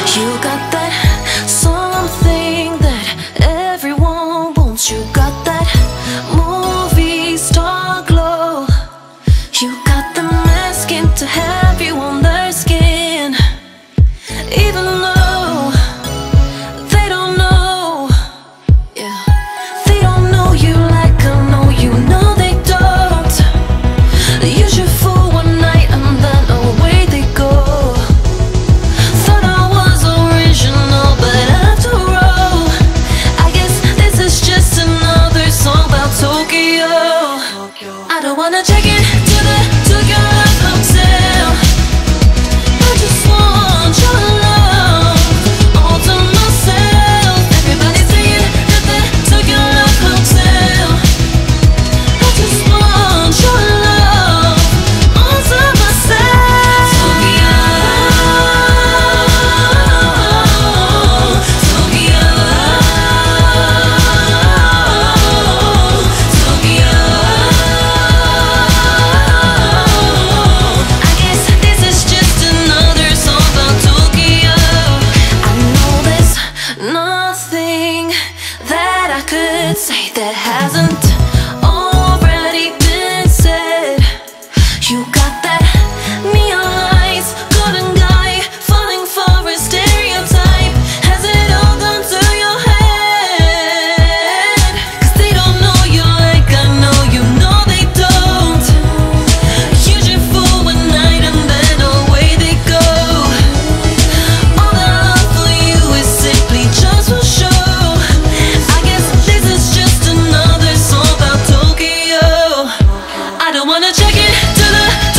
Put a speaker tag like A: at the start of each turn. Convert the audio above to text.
A: You got that something that everyone wants. You got that movie star glow. You got the masking to have you on their skin, even though they don't know. Yeah, they don't know you like I know you. No, they don't. They use you for one night and then away they go. Thought I was original, but after all, I guess this is just another song about Tokyo. I don't wanna check it to the Tokyo Love Hotel. I just want your love all to myself. Everybody saying at the Tokyo Love Hotel. I just want your love all to myself. Tokyo, Tokyo, Tokyo. I guess this is just another song about Tokyo. I know there's nothing that I could say that hasn't already been said. You got that neon lights, golden guy, falling for a stereotype. Has it all gone to your head? 'Cause they don't know you like I know you. No, they don't. Use you for one night and then away they go. All the love for you is simply just for show. I guess this is just another song about Tokyo. I don't wanna check it to the